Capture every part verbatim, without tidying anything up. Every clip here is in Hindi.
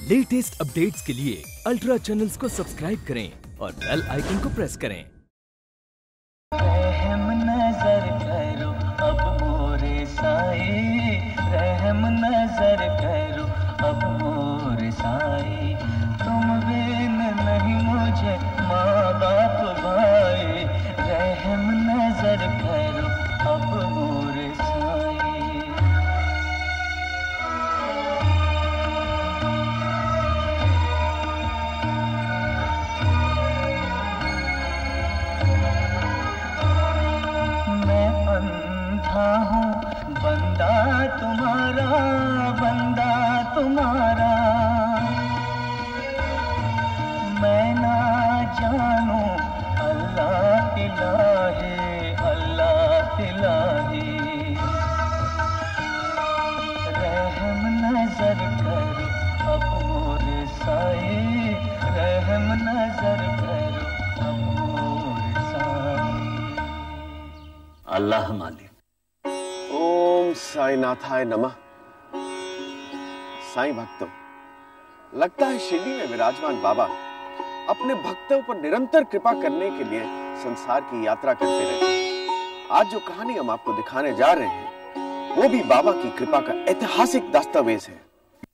लेटेस्ट अपडेट्स के लिए अल्ट्रा चैनल्स को सब्सक्राइब करें और बेल आइकन को प्रेस करें। रहम नजर करो अब मोरे साई, रहम नजर करो अब मोरे साई। तुम बिन नहीं मुझे माँ बाप भाई, रहम नजर करो अब मोरे साई। अंधा हूँ बंदा तुम्हारा, बंदा तुम्हारा। मैं ना जानूं अल्लाह इलाही, अल्लाह इलाही। रहम नजर करो अब मोरे साई, रहम नजर करो अब मोरे साई। अल्लाह मालिक। ओम साईनाथाय नमः। साईं भक्तों, लगता है शिरडी में विराजमान बाबा अपने भक्तों पर निरंतर कृपा करने के लिए संसार की यात्रा करते रहते हैं। आज जो कहानी हम आपको दिखाने जा रहे हैं वो भी बाबा की कृपा का ऐतिहासिक दस्तावेज है।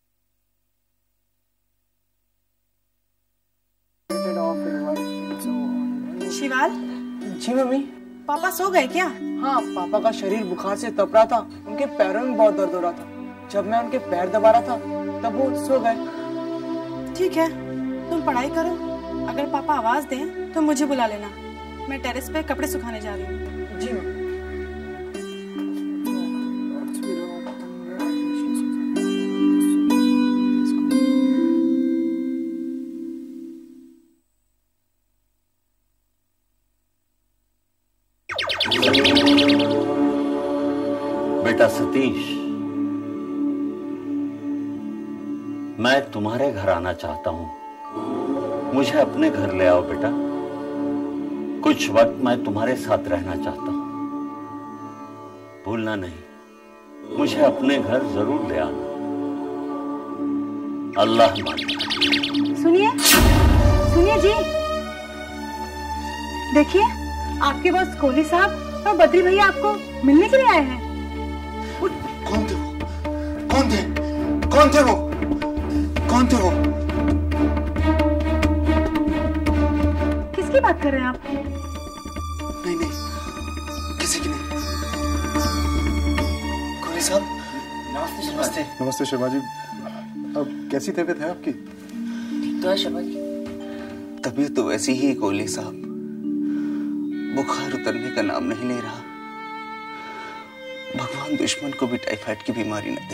शिवाल। जी मम्मी। पापा सो गए क्या? हाँ, पापा का शरीर बुखार से तप रहा था, उनके पैरों में बहुत दर्द हो रहा था। जब मैं उनके पैर दबा रहा था तब वो सो गए। ठीक है, तुम पढ़ाई करो। अगर पापा आवाज दें तो मुझे बुला लेना। मैं टेरेस पे कपड़े सुखाने जा रही हूँ। जी मम्मी। बेटा सतीश, मैं तुम्हारे घर आना चाहता हूं। मुझे अपने घर ले आओ बेटा। कुछ वक्त मैं तुम्हारे साथ रहना चाहता हूं। भूलना नहीं, मुझे अपने घर जरूर ले आना। अल्लाह मालिक। सुनिए, सुनिए जी, देखिए आपके बॉस कोहली साहब और बद्री भैया आपको मिलने के लिए आए हैं। कौन थे वो? कौन थे? कौन थे वो? कौन थे वो? किसकी बात कर रहे हैं आप? नहीं नहीं, किसी की नहीं। कोहली साहब। नमस्ते। नमस्ते नमस्ते शर्मा जी। अब कैसी तबीयत है आपकी? ठीक तो है शर्मा जी। तबीयत तो वैसी ही कोहली साहब, बुखार उतरने का नाम नहीं ले रहा। भगवान दुश्मन को भी टाइफाइड की बीमारी न दे।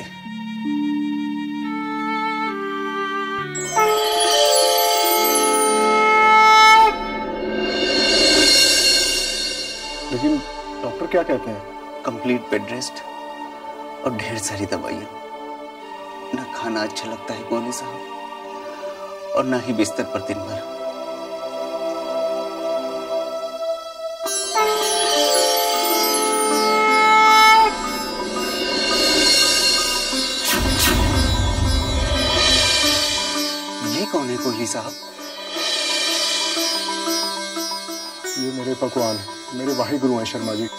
लेकिन डॉक्टर क्या कहते हैं? कंप्लीट बेड रेस्ट और ढेर सारी दवाइयां। ना खाना अच्छा लगता है कोहली साहब, और ना ही बिस्तर पर दिन भर। कौन है कोहली साहब? ये मेरे भगवान, मेरे वाहि गुरु हैं शर्मा जी।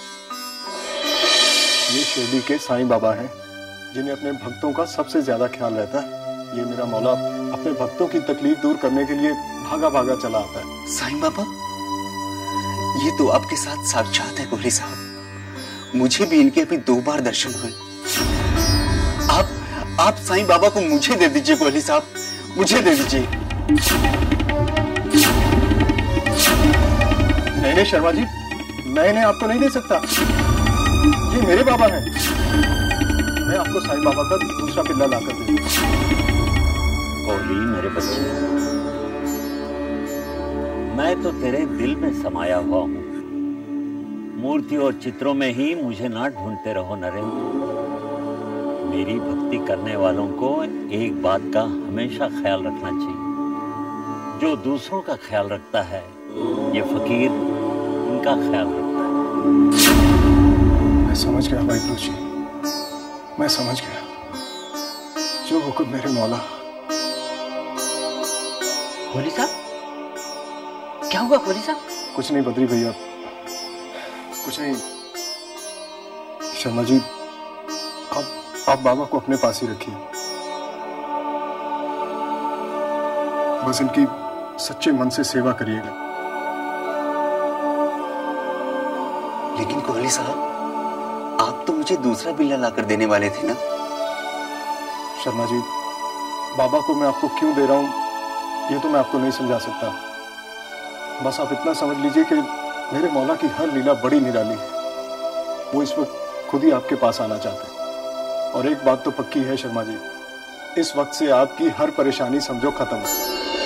ये शिरडी के साईं बाबा हैं, जिन्हें अपने भक्तों का सबसे ज्यादा ख्याल रहता है। ये मेरा मौला अपने भक्तों की तकलीफ दूर करने के लिए भागा भागा चला आता है। साईं बाबा, ये तो आपके साथ साक्षात है कोहली साहब। मुझे भी इनके अभी दो बार दर्शन हुए। आप आप साईं बाबा को मुझे दे दीजिए कोहली साहब, मुझे दे दीजिए। नहीं नहीं शर्मा जी, मैं इन्हें आपको नहीं दे सकता। ये मेरे बाबा हैं। मैं आपको साईं बाबा का दूसरा पिल्ला लाकर दे दूंगा। कोहली मेरे बच्चे, मैं तो तेरे दिल में समाया हुआ हूं। मूर्ति और चित्रों में ही मुझे ना ढूंढते रहो नरेंद्र। मेरी भक्ति करने वालों को एक बात का हमेशा ख्याल रखना चाहिए। जो दूसरों का ख्याल रखता है, ये फकीर उनका ख्याल रखता है। मैं समझ गया भाई गुरु जी, मैं समझ गया। जो हुक्म मेरे मौला कोहली साहब, क्या हुआ कोहली साहब? कुछ नहीं बद्री भैया, कुछ नहीं। शर्मा जी, आप आप बाबा को अपने पास ही रखिए। बस इनकी सच्चे मन से सेवा करिएगा। लेकिन कोहली साहब, आप तो मुझे दूसरा बिल्ला लाकर देने वाले थे ना? शर्मा जी, बाबा को मैं आपको क्यों दे रहा हूं ये तो मैं आपको नहीं समझा सकता। बस आप इतना समझ लीजिए कि मेरे मौला की हर लीला बड़ी निराली है। वो इस वक्त खुद ही आपके पास आना चाहते हैं। और एक बात तो पक्की है शर्मा जी, इस वक्त से आपकी हर परेशानी समझो खत्म है।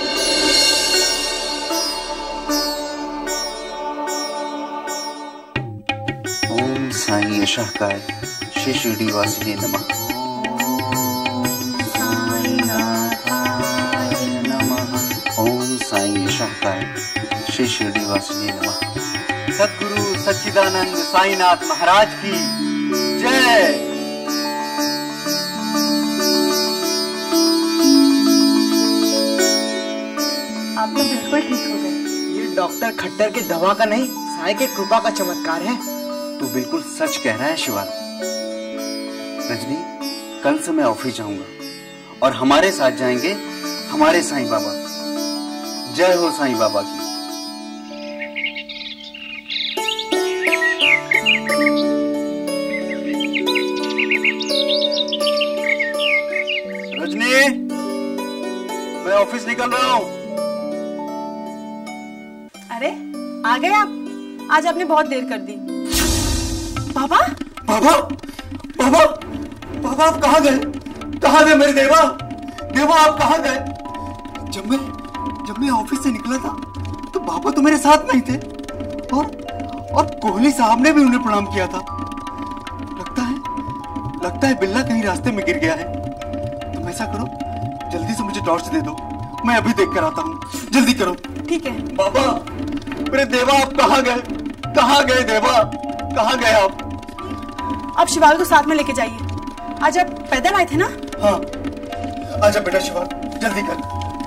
ओम साईं यशाकाय श्री शिरडी वासिने नमः। ओम साईं यशाकाय श्री शिरडी वासिने नमः। सद्गुरु सच्चिदानंद साईनाथ महाराज की जय। आप तो बिल्कुल ठीक हो गए। ये डॉक्टर खट्टर के दवा का नहीं, साईं के कृपा का चमत्कार है। तू बिल्कुल सच कह रहा है शिवान। रजनी, कल से मैं ऑफिस जाऊंगा और हमारे साथ जाएंगे हमारे साईं बाबा। जय हो साईं बाबा की। रजनी, मैं ऑफिस निकल रहा हूँ। अरे आ गए आप? आज आपने बहुत देर कर दी। बाबा बाबा बाबा बाबा, आप कहाँ गए? कहाँ गए मेरे देवा? देवा आप कहाँ गए? जब मैं जब मैं ऑफिस से निकला था तो बाबा तो मेरे साथ नहीं थे, और और कोहली साहब ने भी उन्हें प्रणाम किया था। लगता है लगता है बिल्ला कहीं रास्ते में गिर गया है। तुम ऐसा करो, जल्दी से मुझे टॉर्च दे दो, मैं अभी देख कर आता हूँ। जल्दी करो। ठीक है। बाबा, मेरे देवा आप कहाँ गए? कहाँ गए देवा? कहाँ गए आप? आप शिवाल को साथ में लेके जाइए। आज आप पैदल आए थे ना? हाँ, आजा बेटा शिवाल, जल्दी कर।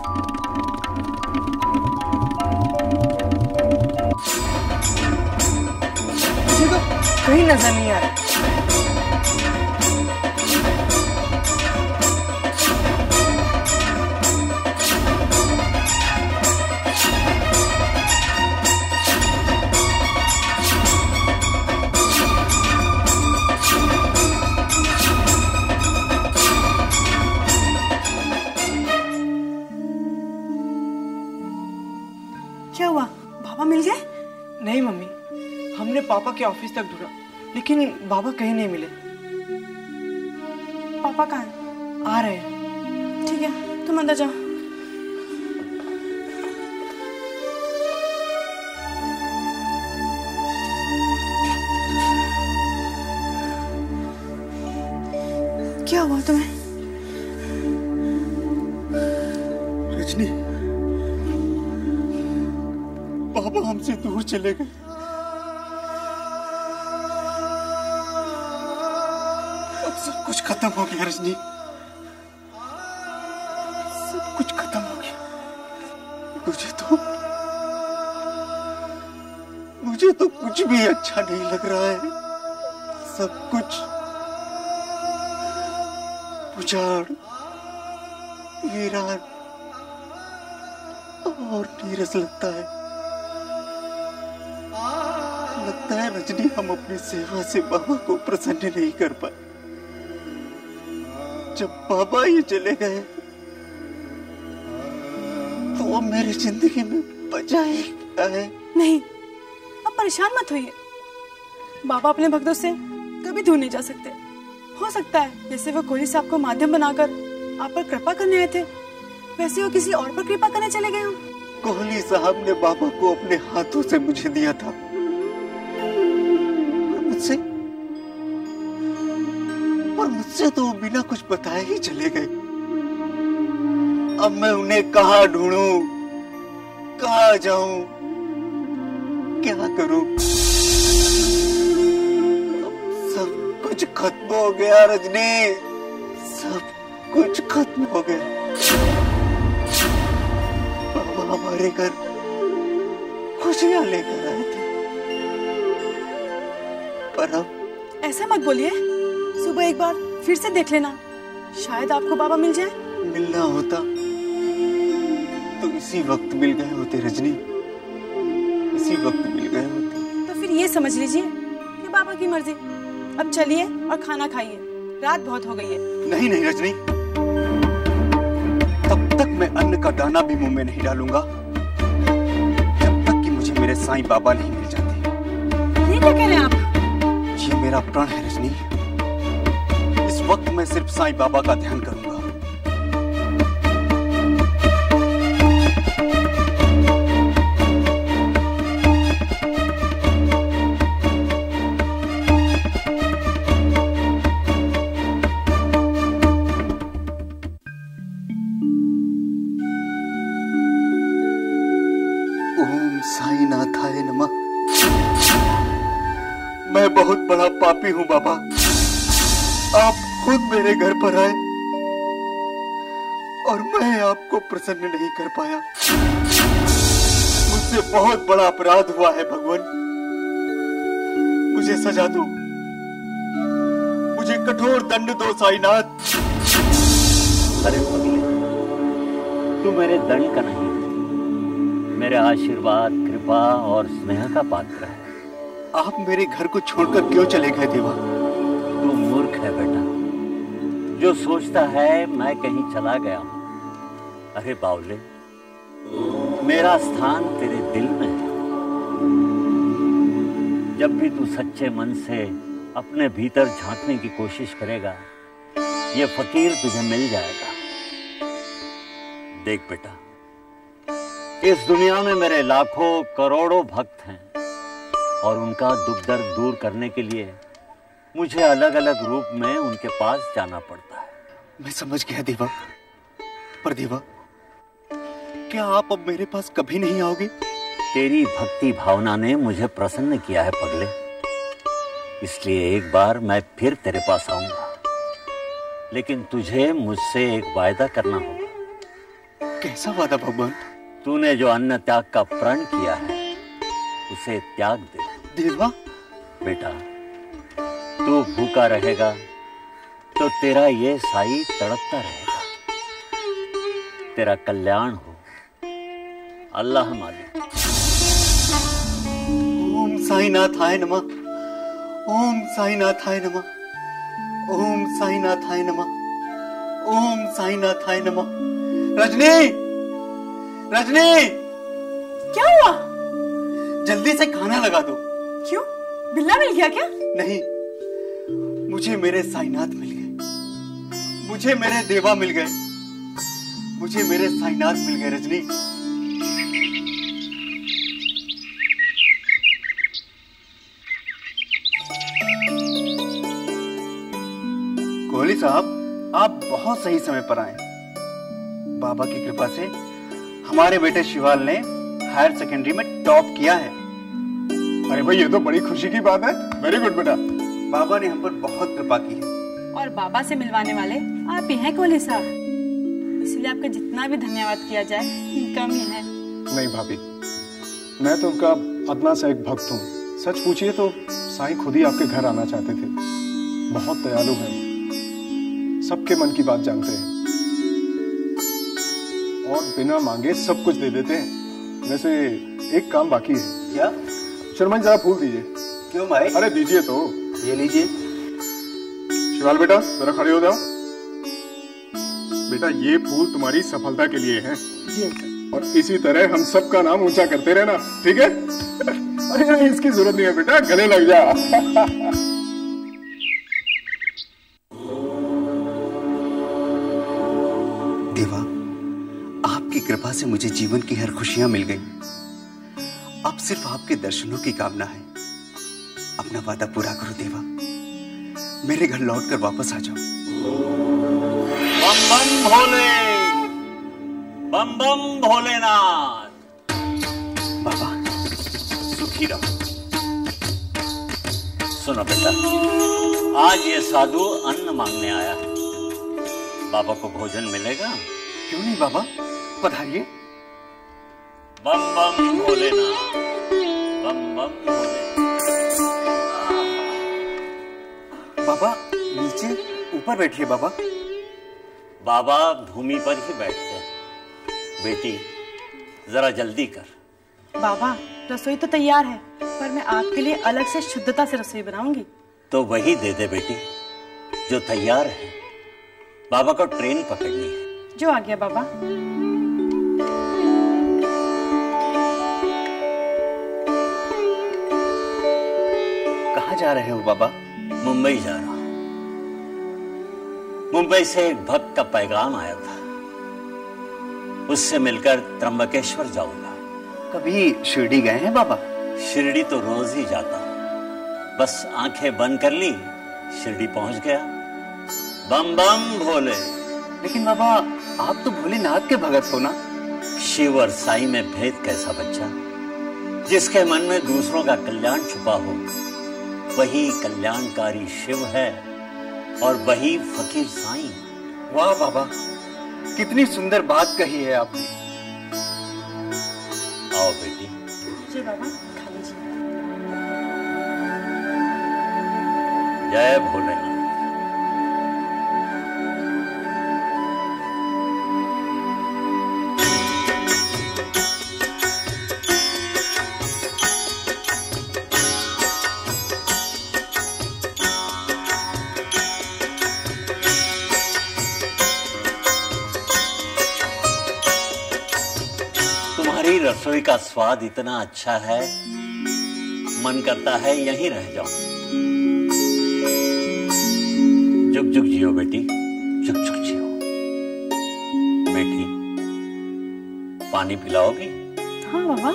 मुझे तो कहीं नजर नहीं आ रहा। क्या हुआ? बाबा मिल गए? नहीं मम्मी, हमने पापा के ऑफिस तक ढूंढा, लेकिन बाबा कहीं नहीं मिले। पापा कहाँ हैं? आ रहे हैं। ठीक है, तुम अंदर जाओ। क्या हुआ तुम्हें? रजनी, बाबा हमसे दूर चले गए। अब सब कुछ खत्म हो गया रजनी, सब कुछ खत्म हो गया। मुझे तो मुझे तो कुछ भी अच्छा नहीं लग रहा है। सब कुछ उजाड़, वीरान और नीरस लगता है। लगता है रजनी, हम अपनी सेवा से बाबा को प्रसन्न नहीं कर पाए। जब बाबा ये चले गए तो अब मेरी जिंदगी में बचा ही क्या है? नहीं, अब परेशान मत होइए। बाबा अपने भक्तों से कभी दूर नहीं जा सकते। हो सकता है जैसे वो कोहली साहब को माध्यम बनाकर आप पर कृपा करने आए थे, वैसे वो किसी और पर कृपा करने चले गए हो। कोहली साहब ने बाबा को अपने हाथों से मुझे दिया था, और मुझसे और मुझसे तो बिना कुछ बताए ही चले गए। अब मैं उन्हें कहाँ ढूंढूं, कहाँ जाऊं, क्या करूं? अब सब कुछ खत्म हो गया रजनी, सब कुछ खत्म हो गया। बाबा मेरे घर खुशियां लेकर आए थे, पर अब ऐसा मत बोलिए। सुबह एक बार फिर से देख लेना, शायद आपको बाबा मिल जाए। मिलना होता तो इसी वक्त मिल गए होते रजनी, इसी वक्त मिल गए होते। तो फिर ये समझ लीजिए कि बाबा की मर्जी। अब चलिए और खाना खाइए, रात बहुत हो गई है। नहीं नहीं रजनी, तब तक मैं अन्न का दाना भी मुंह में नहीं डालूंगा जब तक कि मुझे मेरे साईं बाबा नहीं मिल जाते। ये क्या कह रहे हैं आप? ये मेरा प्रण है रजनी, इस वक्त मैं सिर्फ साईं बाबा का ध्यान करूंगा। ओम साईनाथाय नमः। मैं बहुत बड़ा पापी हूं बाबा, आप खुद मेरे घर पर आए और मैं आपको प्रसन्न नहीं कर पाया। मुझसे बहुत बड़ा अपराध हुआ है भगवान, मुझे सजा दो, मुझे कठोर दंड दो साईनाथ। अरे पगले, तू मेरे दंड का नहीं, मेरे आशीर्वाद, कृपा और स्नेह का पात्र है। आप मेरे घर को छोड़कर क्यों चले गए देवा? तू मूर्ख है बेटा, जो सोचता है मैं कहीं चला गया हूं। अरे बावले, मेरा स्थान तेरे दिल में है। जब भी तू सच्चे मन से अपने भीतर झांकने की कोशिश करेगा, ये फकीर तुझे मिल जाएगा। देख बेटा, इस दुनिया में मेरे लाखों करोड़ों भक्त हैं और उनका दुख दर्द दूर करने के लिए मुझे अलग अलग रूप में उनके पास जाना पड़ता है। मैं समझ गया देवा, पर देवा क्या आप अब मेरे पास कभी नहीं आओगे? तेरी भक्ति भावना ने मुझे प्रसन्न किया है पगले, इसलिए एक बार मैं फिर तेरे पास आऊंगा, लेकिन तुझे मुझसे एक वायदा करना होगा। कैसा वादा भगवान? तूने जो अन्न त्याग का प्रण किया है उसे त्याग दे। देवा बेटा, तू भूखा रहेगा तो तेरा ये साई तड़पता रहेगा। तेरा कल्याण हो, अल्लाह मालिक। ओम साईनाथाय नमः, ओम साईनाथाय नमः, ओम साईनाथाय नमः, ओम साईनाथाय नमः। रजनी, रजनी, क्या हुआ? जल्दी से खाना लगा दो। क्यों, बिल्ला मिल गया क्या? नहीं, मुझे मेरे साईनाथ मिल गए, मुझे मेरे देवा मिल गए, मुझे मेरे साईनाथ मिल गए। रजनी, कोहली साहब, आप बहुत सही समय पर आए। बाबा की कृपा से हमारे बेटे शिवाल ने हायर सेकेंडरी में टॉप किया है। अरे भाई, ये तो बड़ी खुशी की बात है। वेरी गुड बेटा। बाबा ने हम पर बहुत कृपा की है। और बाबा से मिलवाने वाले आप ही हैं कोहली साहब, इसलिए आपका जितना भी धन्यवाद किया जाए कम ही है। नहीं भाभी, मैं तो उनका अदना सा एक भक्त हूँ। सच पूछिए तो साईं खुद ही आपके घर आना चाहते थे। बहुत दयालु हैं, सबके मन की बात जानते हैं और बिना मांगे सब कुछ दे देते हैं। वैसे एक काम बाकी है। क्या? शर्मा जी, जरा फूल दीजिए। क्यों भाई? अरे दीजिए तो। ये लीजिए। शिवाल बेटा, जरा खड़े हो जाओ। बेटा, ये फूल तुम्हारी सफलता के लिए हैं। और इसी तरह हम सबका नाम ऊंचा करते रहना, ठीक है? अरे नहीं, इसकी जरूरत नहीं है बेटा, गले लग जा। देवा, आपकी कृपा से मुझे जीवन की हर खुशियां मिल गई। अब सिर्फ आपके दर्शनों की कामना है। अपना वादा पूरा करो देवा, मेरे घर लौटकर वापस आ जाओ। बम बम भोले, बम बम भोलेनाथ। बाबा, सुखी रहो। सुनो बेटा, आज ये साधु अन्न मांगने आया है। बाबा को भोजन मिलेगा? क्यों नहीं बाबा, पधारिए। बम बम भोलेनाथ, बम बम भोलेनाथ। बाबा नीचे ऊपर बैठिए बाबा। बाबा भूमि पर ही बैठते हैं। बेटी जरा जल्दी कर। बाबा रसोई तो तैयार है, पर मैं आपके लिए अलग से शुद्धता से रसोई बनाऊंगी। तो वही दे दे बेटी जो तैयार है। बाबा को ट्रेन पकड़नी है। जो आ गया बाबा। कहाँ जा रहे हो बाबा? मुंबई जा रहा हूं। मुंबई से एक भक्त का पैगाम आया था, उससे मिलकर त्र्यंबकेश्वर जाऊंगा। कभी शिरडी गए हैं बाबा? शिरडी तो रोज ही जाता हूं, बस आंखें बंद कर ली शिरडी पहुंच गया। बम बम भोले। लेकिन बाबा आप तो भोलेनाथ के भगत हो ना? शिव और साईं में भेद कैसा बच्चा? जिसके मन में दूसरों का कल्याण छुपा हो वही कल्याणकारी शिव है और वही फकीर साईं। वाह बाबा, कितनी सुंदर बात कही है आपने। आओ बेटी। जी बाबा, खा लीजिए। जय भोलेनाथ। तुम्हारी रसोई का स्वाद इतना अच्छा है, मन करता है यहीं रह जाऊं। जुग जुग जियो बेटी, जुग जुग जियो। बेटी पानी पिलाओगी? हाँ बाबा।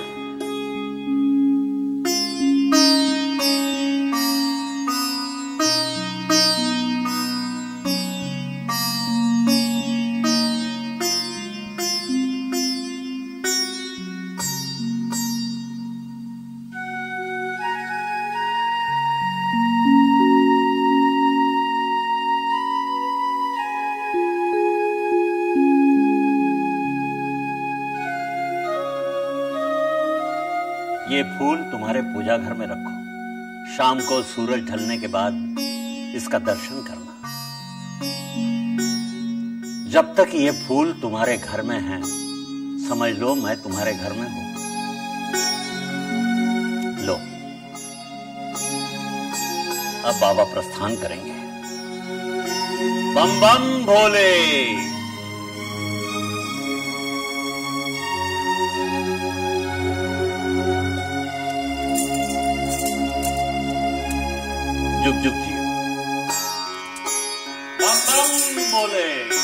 ये फूल तुम्हारे पूजा घर में रखो। शाम को सूरज ढलने के बाद इसका दर्शन करना। जब तक ये फूल तुम्हारे घर में हैं, समझ लो मैं तुम्हारे घर में हूं। लो, अब बाबा प्रस्थान करेंगे। बम बम भोले। जुग जुग जियो। बम बम बोले।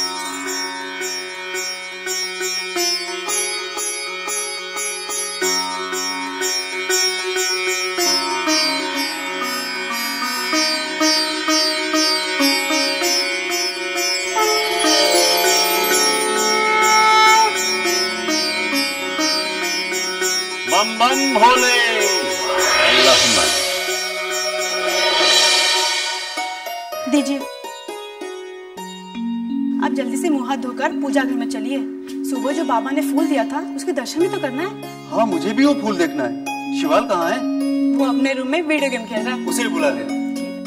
बम बम भोले। अल्लाहुम्मा। दीजिए। आप जल्दी से मुंह हाथ धोकर पूजा घर में चलिए। सुबह जो बाबा ने फूल दिया था उसके दर्शन भी तो करना है। हाँ, मुझे भी वो फूल देखना है। शिवाल कहाँ है? वो अपने रूम में वीडियो गेम खेल रहा है। उसे बुला लेना।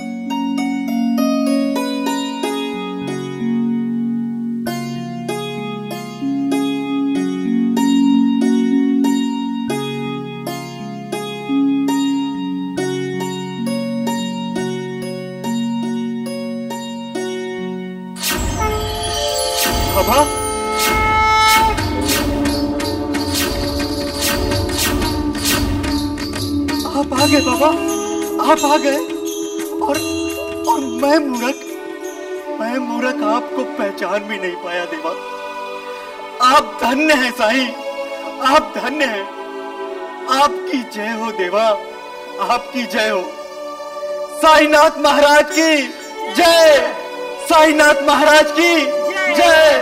बाबा, आप आ गए बाबा, आप आ गए। और और मैं मूर्ख, मैं मूर्ख आपको पहचान भी नहीं पाया देवा। आप धन्य हैं साईं, आप धन्य हैं। आपकी जय हो देवा, आपकी जय हो। साईनाथ महाराज की जय, साईनाथ महाराज की जय।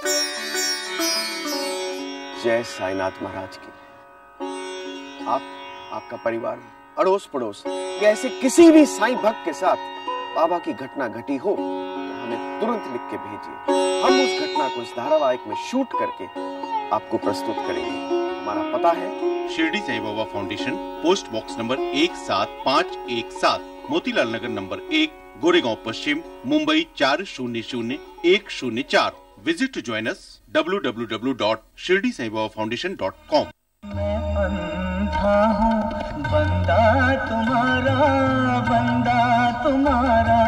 जय साईनाथ महाराज की। आप, आपका परिवार, अड़ोस पड़ोस या ऐसे किसी भी साईं भक्त के साथ बाबा की घटना घटी हो तो हमें तुरंत लिख के भेजिए। हम उस घटना को इस धारावाहिक में शूट करके आपको प्रस्तुत करेंगे। हमारा पता है Shirdi Sai Baba foundation, post box number एक सात पाँच एक सात, मोतीलाल नगर नंबर एक, गोरेगांव पश्चिम, मुंबई चार शून्य शून्य एक शून्य चार। Visit to join us W W W dot Shirdi Sai Baba foundation dot com. मैं अंधा हूँ, बंदा तुम्हारा, बंदा तुम्हारा,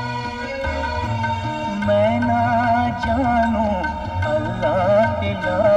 मैं ना जानू अल्लाह के ला